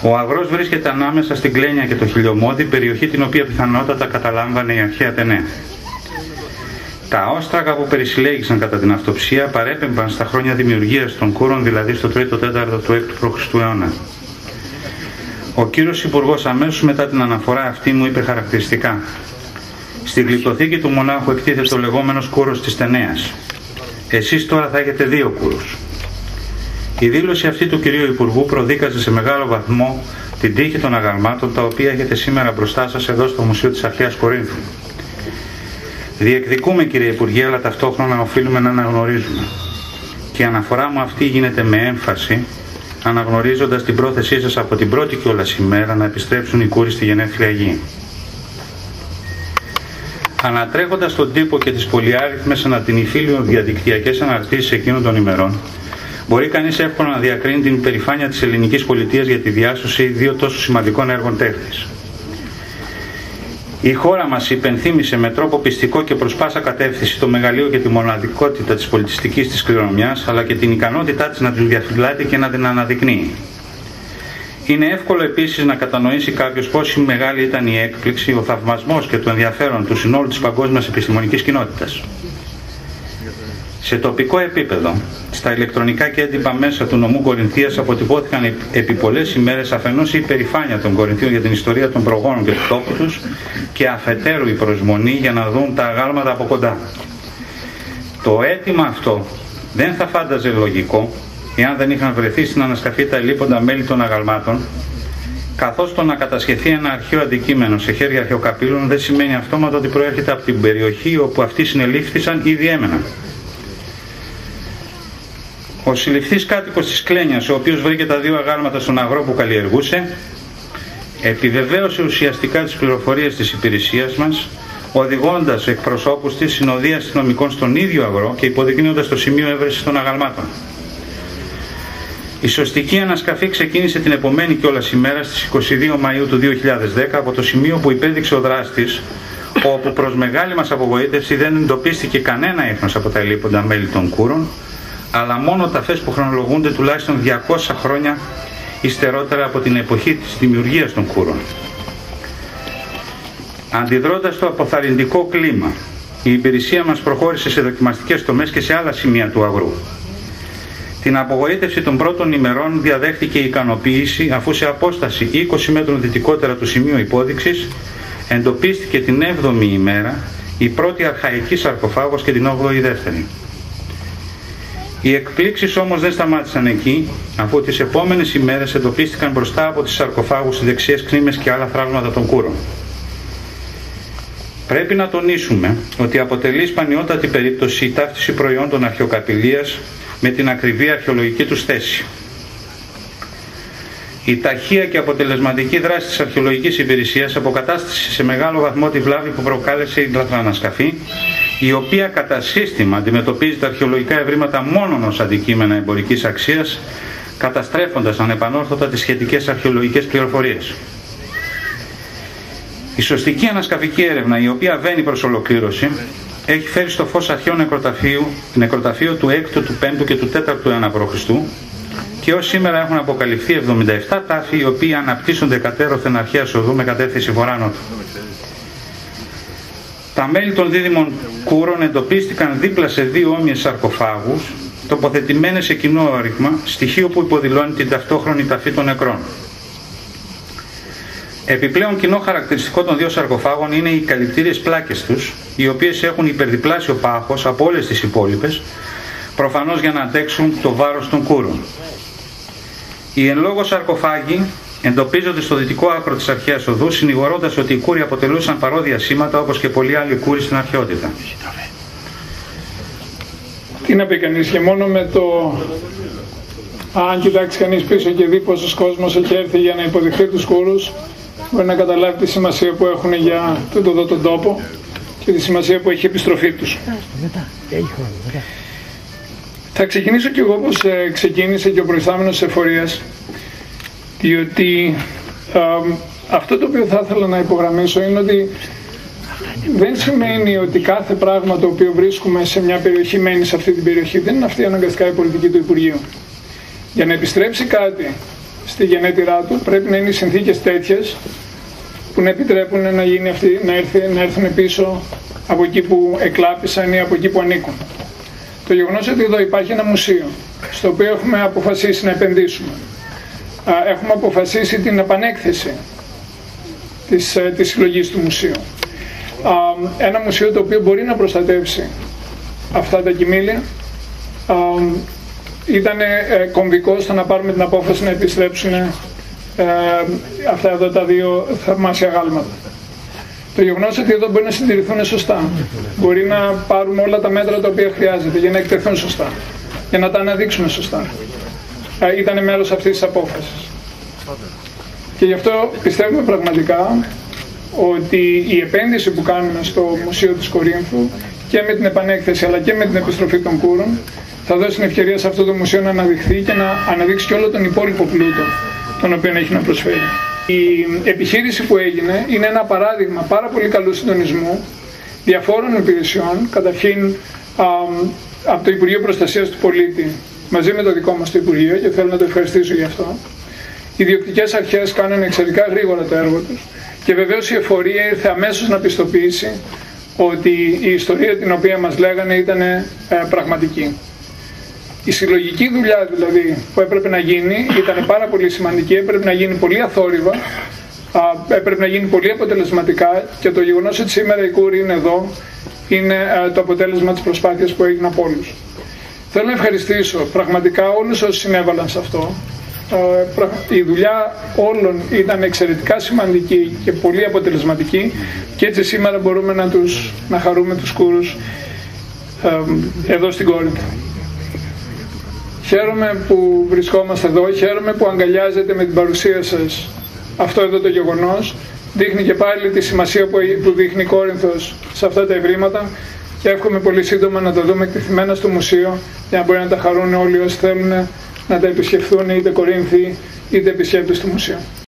Ο αγρός βρίσκεται ανάμεσα στην Κλένια και το Χιλιομώδη, περιοχή την οποία πιθανότατα καταλάμβανε η αρχαία Ατεναία. Τα όστραγα που περισυλλέγησαν κατά την αυτοψία παρέπεμπαν στα χρόνια δημιουργίας των Κούρων, δηλαδή στο 3ο-4ο του 6ου π.Χ. αιώνα. Ο κύριος Υπουργός αμέσως μετά την αναφορά αυτή μου είπε χαρακτηριστικά: «Στη γλυπτοθήκη του μονάχου εκτίθεται ο λεγόμενος Κούρος της Τενέας. Εσείς τώρα θα έχετε 2 Κούρους». Η δήλωση αυτή του κυρίου Υπουργού προδίκαζε σε μεγάλο βαθμό την τύχη των αγαλμάτων, τα οποία έχετε σήμερα μπροστά σας εδώ στο Μουσείο της Αρχαίας Κορίνθου. Διεκδικούμε, κύριε Υπουργέ, αλλά ταυτόχρονα οφείλουμε να αναγνωρίζουμε. Και η αναφορά μου αυτή γίνεται με έμφαση, αναγνωρίζοντας την πρόθεσή σας από την πρώτη κιόλας ημέρα να επιστρέψουν οι Κούροι στη γενέθλια γη. Ανατρέχοντας τον τύπο και τις πολυάριθμες ανατινηφίλιων διαδικτυακές αναρτήσεις εκείνων των ημερών, μπορεί κανείς εύκολα να διακρίνει την υπερηφάνεια της ελληνικής πολιτείας για τη διάσωση 2 τόσο σημαντικών έργων τέχνης. Η χώρα μας υπενθύμησε με τρόπο πιστικό και προς πάσα κατεύθυνση το μεγαλείο και τη μοναδικότητα της πολιτιστικής της κληρονομιάς, αλλά και την ικανότητά της να την διαφυλάτει και να την αναδεικνύει. Είναι εύκολο επίσης να κατανοήσει κάποιος πόση μεγάλη ήταν η έκπληξη, ο θαυμασμός και το ενδιαφέρον του συνόλου της παγκόσμιας επιστημονικής κοινότητας. Σε τοπικό επίπεδο, στα ηλεκτρονικά και έντυπα μέσα του νομού Κορινθίας αποτυπώθηκαν επί πολλές ημέρες αφενός η υπερηφάνεια των Κορινθίων για την ιστορία των προγόνων και του τόπου τους και αφετέρου η προσμονή για να δουν τα αγάλματα από κοντά. Το αίτημα αυτό δεν θα φάνταζε λογικό εάν δεν είχαν βρεθεί στην ανασκαφή τα ελείποντα μέλη των αγαλμάτων, καθώς το να κατασχεθεί ένα αρχαίο αντικείμενο σε χέρια αρχαιοκαπήλων δεν σημαίνει αυτόματα ότι προέρχεται από την περιοχή όπου αυτοί συνελήφθησαν ή διέμεναν. Ο συλληφθής κάτοικος της Κλένιας, ο οποίος βρήκε τα 2 αγάλματα στον αγρό που καλλιεργούσε, επιβεβαίωσε ουσιαστικά τις πληροφορίες της υπηρεσίας μας, οδηγώντας εκπροσώπους της συνοδεία αστυνομικών στον ίδιο αγρό και υποδεικνύοντας το σημείο έβρεσης των αγαλμάτων. Η σωστική ανασκαφή ξεκίνησε την επομένη κιόλας ημέρα στις 22 Μαΐου του 2010 από το σημείο που υπέδειξε ο δράστης, όπου προς μεγάλη μας απογοήτευση δεν εντοπίστηκε κανένα ίχνος από τα ελείποντα μέλη των Κούρων, αλλά μόνο ταφές που χρονολογούνται τουλάχιστον 200 χρόνια υστερότερα από την εποχή της δημιουργίας των Κούρων. Αντιδρώντας στο αποθαρρυντικό κλίμα, η υπηρεσία μας προχώρησε σε δοκιμαστικές τομές και σε άλλα σημεία του αγρού. Την απογοήτευση των πρώτων ημερών διαδέχθηκε η ικανοποίηση, αφού σε απόσταση 20 μέτρων δυτικότερα του σημείου υπόδειξης εντοπίστηκε την 7η ημέρα η πρώτη αρχαϊκή σαρκοφάγος και την 8η δεύτερη. Οι εκπλήξεις όμως δεν σταμάτησαν εκεί, αφού τις επόμενες ημέρες εντοπίστηκαν μπροστά από τις σαρκοφάγους οι δεξιές κνήμες και άλλα θράσματα των Κούρων. Πρέπει να τονίσουμε ότι αποτελεί σπανιότατη περίπτωση η ταύτιση προϊόντων αρχαιοκαπηλείας με την ακριβή αρχαιολογική τους θέση. Η ταχεία και αποτελεσματική δράση της αρχαιολογικής υπηρεσίας αποκατάστησε σε μεγάλο βαθμό τη βλάβη που προκάλεσε η λαθροανασκαφή, η οποία κατά σύστημα αντιμετωπίζει τα αρχαιολογικά ευρήματα μόνον ως αντικείμενα εμπορικής αξίας, καταστρέφοντας ανεπανόρθωτα τις σχετικές αρχαιολογικές πληροφορίες. Η σωστική ανασκαφική έρευνα, η οποία βαίνει προς ολοκλήρωση, έχει φέρει στο φως αρχαίων νεκροταφείο του 6ου, του 5ου και του 4ου αιώνα π.Χ. και ως σήμερα έχουν αποκαλυφθεί 77 τάφοι, οι οποίοι αναπτύσσονται κατέρωθεν αρχαίας οδού με κατεύθυνση βορρά-νότου. Τα μέλη των δίδυμων Κούρων εντοπίστηκαν δίπλα σε 2 όμοιες σαρκοφάγους, τοποθετημένες σε κοινό όρυκμα, στοιχείο που υποδηλώνει την ταυτόχρονη ταφή των νεκρών. Επιπλέον κοινό χαρακτηριστικό των 2 σαρκοφάγων είναι οι καλυπτήριες πλάκες τους, οι οποίες έχουν υπερδιπλάσιο πάχος από όλες τις υπόλοιπες, προφανώς για να αντέξουν το βάρος των Κούρων. Οι εν λόγω σαρκοφάγοι εντοπίζονται στο δυτικό άκρο της αρχαίας οδού, συνηγορώντας ότι οι Κούροι αποτελούσαν παρόδια σήματα όπως και πολλοί άλλοι Κούροι στην αρχαιότητα. Τι να πει κανείς, και μόνο με το αν κοιτάξει κανείς πίσω και δει πόσος κόσμος έχει έρθει για να υποδεχθεί τους Κούρους, μπορεί να καταλάβει τη σημασία που έχουν για τον τόπο και τη σημασία που έχει η επιστροφή τους. Θα ξεκινήσω κι εγώ όπως ξεκίνησε και ο προϊστάμενος της εφορίας, διότι αυτό το οποίο θα ήθελα να υπογραμμίσω είναι ότι δεν σημαίνει ότι κάθε πράγμα το οποίο βρίσκουμε σε μια περιοχή μένει σε αυτή την περιοχή. Δεν είναι αυτή αναγκαστικά η πολιτική του Υπουργείου. Για να επιστρέψει κάτι στη γενέτειρά του, πρέπει να είναι οι συνθήκες τέτοιες που να επιτρέπουν να γίνει αυτή, να έρθουν πίσω από εκεί που εκλάπησαν ή από εκεί που ανήκουν. Το γεγονός ότι εδώ υπάρχει ένα μουσείο στο οποίο έχουμε αποφασίσει να επενδύσουμε, έχουμε αποφασίσει την επανέκθεση της συλλογής του μουσείου, ένα μουσείο το οποίο μπορεί να προστατεύσει αυτά τα κοιμήλια, ήταν κομβικό στο να πάρουμε την απόφαση να επιστρέψουν αυτά εδώ τα δύο θαυμάσια γάλματα. Το γεγονός ότι εδώ μπορεί να συντηρηθούν σωστά, μπορεί να πάρουμε όλα τα μέτρα τα οποία χρειάζεται για να εκτεθούν σωστά, για να τα αναδείξουμε σωστά, ήταν μέρος αυτής της απόφασης. Και γι' αυτό πιστεύουμε πραγματικά ότι η επένδυση που κάνουμε στο Μουσείο της Κορίνθου και με την επανέκθεση αλλά και με την επιστροφή των Κούρων θα δώσει την ευκαιρία σε αυτό το μουσείο να αναδειχθεί και να αναδείξει και όλο τον υπόλοιπο πλούτο τον οποίο έχει να προσφέρει. Η επιχείρηση που έγινε είναι ένα παράδειγμα πάρα πολύ καλού συντονισμού διαφόρων υπηρεσιών, καταρχήν από το Υπουργείο Προστασίας του Πολίτη μαζί με το δικό μας το Υπουργείο, και θέλω να το ευχαριστήσω γι' αυτό. Οι ιδιοκτικές αρχές κάνουν εξαιρετικά γρήγορα το έργο τους και βεβαίως η εφορία ήρθε αμέσως να πιστοποιήσει ότι η ιστορία την οποία μας λέγανε ήταν πραγματική. Η συλλογική δουλειά δηλαδή που έπρεπε να γίνει ήταν πάρα πολύ σημαντική, έπρεπε να γίνει πολύ αθόρυβα, έπρεπε να γίνει πολύ αποτελεσματικά, και το γεγονός ότι σήμερα οι Κούροι είναι εδώ είναι το αποτέλεσμα της προσπάθειας που έγινε από όλους. Θέλω να ευχαριστήσω πραγματικά όλους όσοι συνέβαλαν σε αυτό. Η δουλειά όλων ήταν εξαιρετικά σημαντική και πολύ αποτελεσματική, και έτσι σήμερα μπορούμε να χαρούμε τους Κούρους εδώ στην Κόρινθο. Χαίρομαι που βρισκόμαστε εδώ, χαίρομαι που αγκαλιάζετε με την παρουσία σας αυτό εδώ το γεγονός. Δείχνει και πάλι τη σημασία που δείχνει η Κόρινθος σε αυτά τα ευρήματα, και εύχομαι πολύ σύντομα να τα δούμε εκτεθειμένα στο μουσείο για να μπορεί να τα χαρούν όλοι όσοι θέλουν να τα επισκεφθούν, είτε Κορίνθοι είτε επισκέπτες του μουσείου.